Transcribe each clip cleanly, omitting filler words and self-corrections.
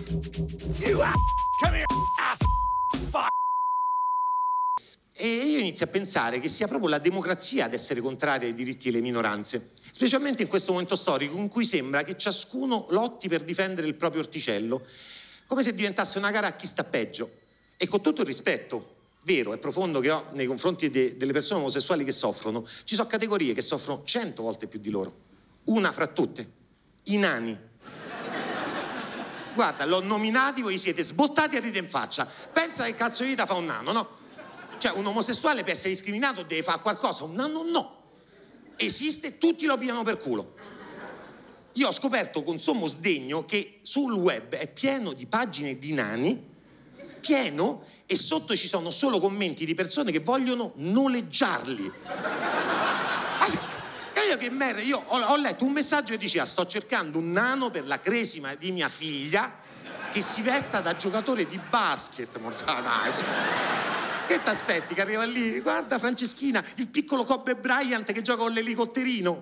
You come here, ass fuck. E io inizio a pensare che sia proprio la democrazia ad essere contraria ai diritti delle minoranze, specialmente in questo momento storico in cui sembra che ciascuno lotti per difendere il proprio orticello, come se diventasse una gara a chi sta peggio. E con tutto il rispetto vero e profondo che ho nei confronti delle persone omosessuali che soffrono, ci sono categorie che soffrono 100 volte più di loro. Una fra tutte, i nani. Guarda, l'ho nominati, voi siete sbottati a ride in faccia. Pensa che cazzo di vita fa un nano, no? Cioè, un omosessuale per essere discriminato deve fare qualcosa, un nano no. Esiste, tutti lo pigliano per culo. Io ho scoperto con sommo sdegno che sul web è pieno di pagine di nani, pieno, e sotto ci sono solo commenti di persone che vogliono noleggiarli. Capito che merda? Io ho letto un messaggio che diceva: sto cercando un nano per la cresima di mia figlia che si vesta da giocatore di basket, mortale. Che t'aspetti che arriva lì? Guarda Franceschina, il piccolo Kobe Bryant che gioca con l'elicotterino.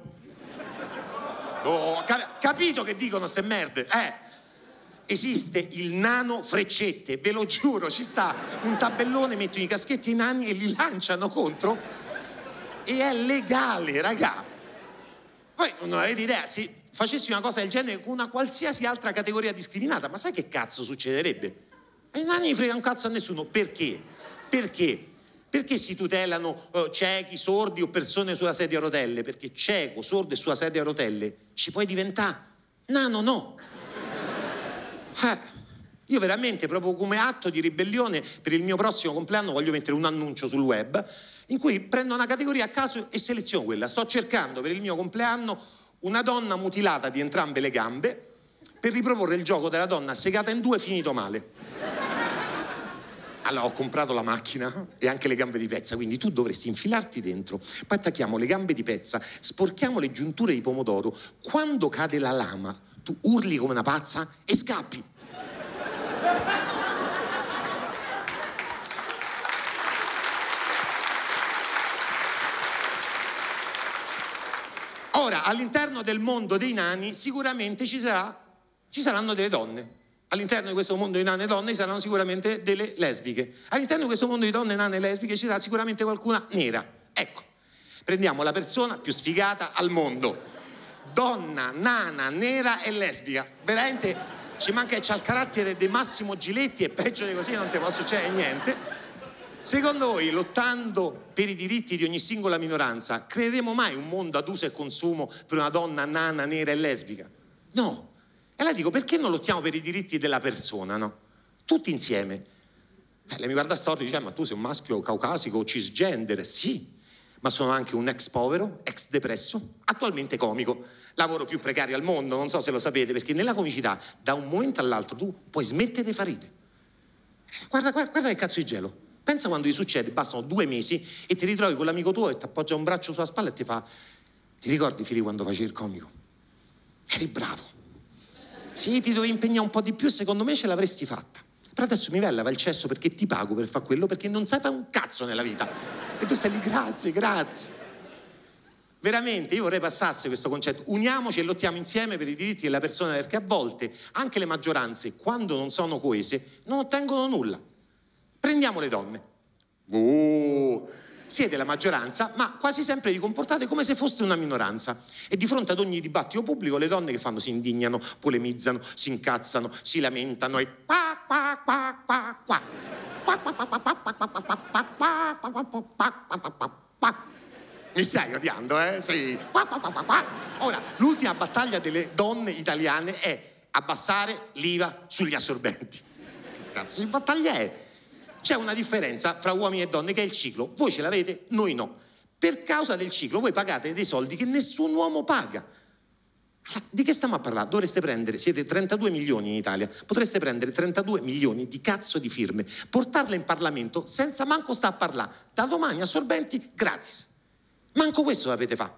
Oh, capito che dicono ste merde? Esiste il nano freccette, ve lo giuro, ci sta un tabellone, mettono i caschetti ai nani e li lanciano contro e è legale, raga. Poi non avete idea, se facessi una cosa del genere con una qualsiasi altra categoria discriminata, ma sai che cazzo succederebbe? Ai nani non frega un cazzo a nessuno. Perché? Perché? Perché si tutelano ciechi, sordi o persone sulla sedia a rotelle? Perché cieco, sordo e sulla sedia a rotelle ci puoi diventare, nano no. Io veramente, proprio come atto di ribellione, per il mio prossimo compleanno voglio mettere un annuncio sul web in cui prendo una categoria a caso e seleziono quella. Sto cercando per il mio compleanno una donna mutilata di entrambe le gambe per riproporre il gioco della donna segata in due finito male. Allora, ho comprato la macchina e anche le gambe di pezza, quindi tu dovresti infilarti dentro, poi attacchiamo le gambe di pezza, sporchiamo le giunture di pomodoro, quando cade la lama tu urli come una pazza e scappi. Ora, all'interno del mondo dei nani sicuramente ci saranno delle donne. All'interno di questo mondo di nane e donne ci saranno sicuramente delle lesbiche. All'interno di questo mondo di donne, nane e lesbiche ci sarà sicuramente qualcuna nera. Ecco, prendiamo la persona più sfigata al mondo. Donna, nana, nera e lesbica. Veramente ci manca che c'ha il carattere di Massimo Giletti e peggio di così non ti può succedere niente. Secondo voi, lottando per i diritti di ogni singola minoranza, creeremo mai un mondo ad uso e consumo per una donna, nana, nera e lesbica? No. E allora dico, perché non lottiamo per i diritti della persona, no? Tutti insieme. Lei mi guarda storto e dice, ma tu sei un maschio caucasico, cisgender? Sì, ma sono anche un ex povero, ex depresso, attualmente comico. Lavoro più precario al mondo, non so se lo sapete, perché nella comicità, da un momento all'altro, tu puoi smettere di fare ride. Guarda che cazzo di gelo. Pensa quando gli succede, bastano 2 mesi e ti ritrovi con l'amico tuo e ti appoggia un braccio sulla spalla e ti fa: ti ricordi, Fili, quando facevi il comico? Eri bravo. Sì, ti dovevi impegnare un po' di più e secondo me ce l'avresti fatta. Però adesso mi vai a lavare il cesso perché ti pago per fare quello, perché non sai fare un cazzo nella vita. E tu stai lì, grazie, grazie. Veramente, io vorrei passasse questo concetto. Uniamoci e lottiamo insieme per i diritti della persona, perché a volte anche le maggioranze, quando non sono coese, non ottengono nulla. Prendiamo le donne. Siete la maggioranza, ma quasi sempre vi comportate come se foste una minoranza. E di fronte ad ogni dibattito pubblico le donne che fanno? Si indignano, polemizzano, si incazzano, si lamentano e mi stai odiando, eh? Sì. Ora, l'ultima battaglia delle donne italiane è abbassare l'IVA sugli assorbenti. Che cazzo di battaglia è? C'è una differenza fra uomini e donne che è il ciclo. Voi ce l'avete, noi no. Per causa del ciclo voi pagate dei soldi che nessun uomo paga. Di che stiamo a parlare? Dovreste prendere, siete 32 milioni in Italia, potreste prendere 32 milioni di cazzo di firme, portarle in Parlamento senza manco sta a parlare. Da domani assorbenti gratis. Manco questo sapete fare.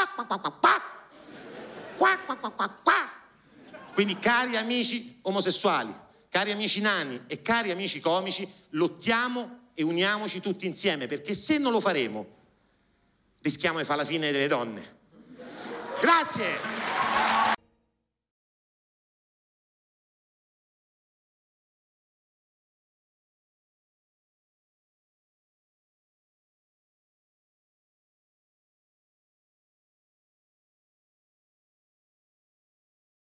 Quindi, cari amici omosessuali, cari amici nani e cari amici comici, lottiamo e uniamoci tutti insieme, perché se non lo faremo rischiamo di fare la fine delle donne. Grazie!